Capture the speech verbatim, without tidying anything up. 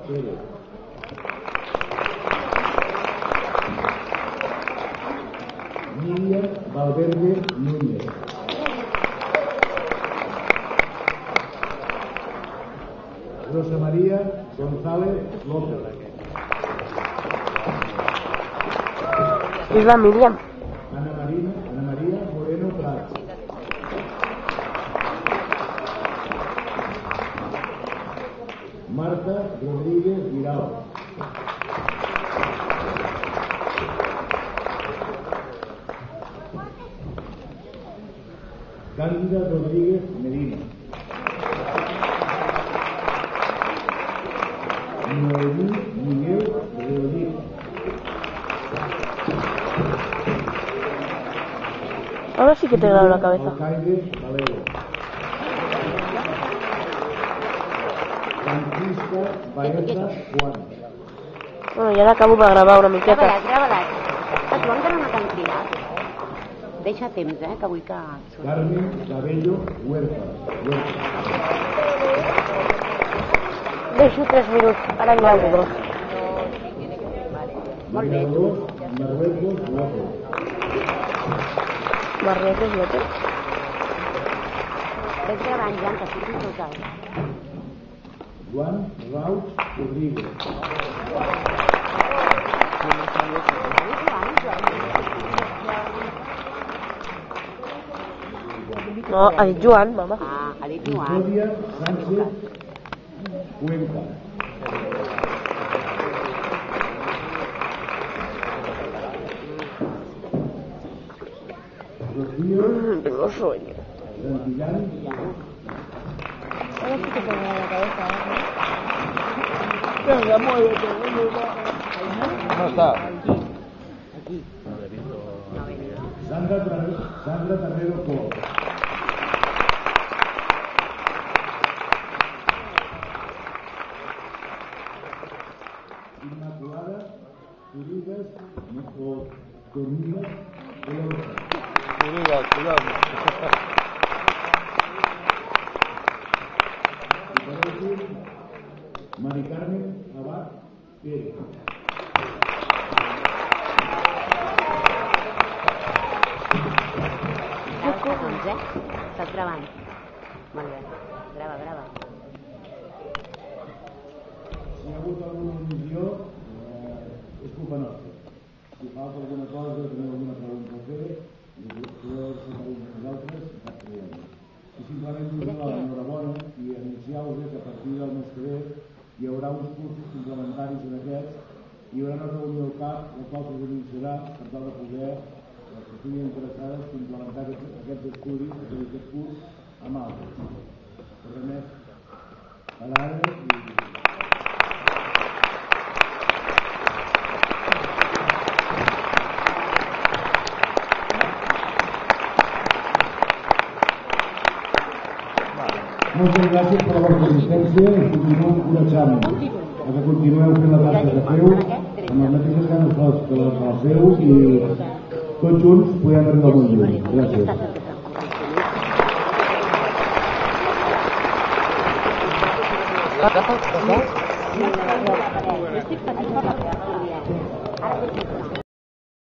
Pérez. Míriam Valverde Núñez. Rosa María González López. Es la Miriam. Ana Marina, Ana María Moreno Prats. Marta Rodríguez Viral. Cándida Rodríguez Medina. Noemí Miguel Reolí. Ahora sí que te grabo la cabeza. Alcaide Valero. Francisca Baeza Juan. Bueno, ja l'acabo de gravar una miqueta. Grava-la, grava-la. Et ho encara no t'han cridat? Deixa temps, eh, que vull que... Carmen Cabello Huerta. Huerta. Deixo tres minuts, ara en gravo dos. Molt bé. Marruecos López. Marruecos López. Ves gravant, Joan, que surti total. Joan Rauch Rodríguez. No, ha dit Joan, mama. Ah, ha dit Joan. Victoria Sánchez Cuenca. Rocío Mm, tengo sueño. Santillán. Ahora sí que te grabo la cabeza, ¿eh? Venga, muévete, muévete. No está. Aquí. No ha venido. Sandra Terrero, Sandra Terrero Cor. Inmaculada Turigas o Tornigas Elorza. Turigas, cuidado. Y por último, Mari Carmen Abad Pérez. Grava, doncs, eh? Estàs gravant. Molt bé. Grava, grava. Si hi ha hagut alguna omissió, eh, és culpa nostra. Si falta alguna cosa, teniu alguna pregunta a fer, i podeu saber nosaltres, cap problema. I simplement us l'enhorabona i anunciar-vos que a partir del mes que ve hi haurà uns cursos complementaris en aquests, hi haurà una reunió al CAP, la qual s'organitzarà per tal de poder, les que estiguin interessades, complementar aquests, aquests estudis, aquest curs, amb altres. Per res més, per ara, i... Moltes gràcies per la vostra assistència i continueu encoratjant a que continueu fent la tasca que feu amb les mateixes ganes que les feu i tots junts podem arribar molt lluny. Gràcies. Jo estic patint per la teva estudiant. Ara